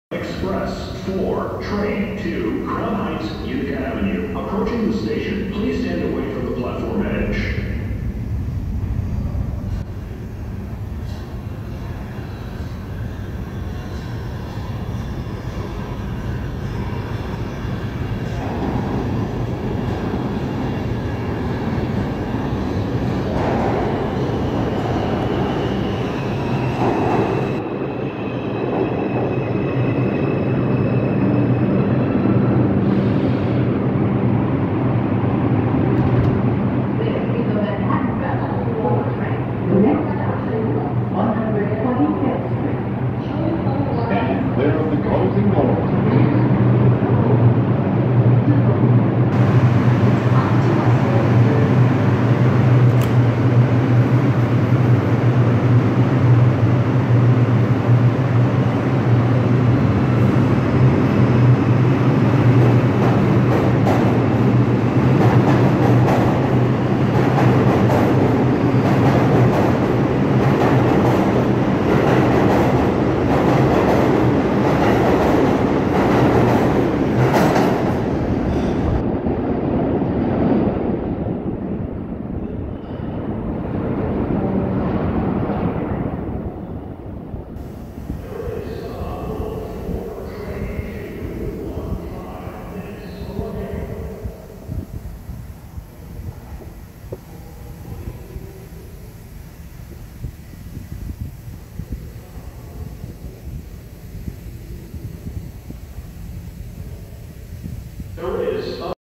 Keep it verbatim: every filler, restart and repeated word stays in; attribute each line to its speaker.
Speaker 1: Express four, train to Crown Heights, Utica Avenue. Approaching the station, please stand away from the platform edge.
Speaker 2: Clear of the closing doors.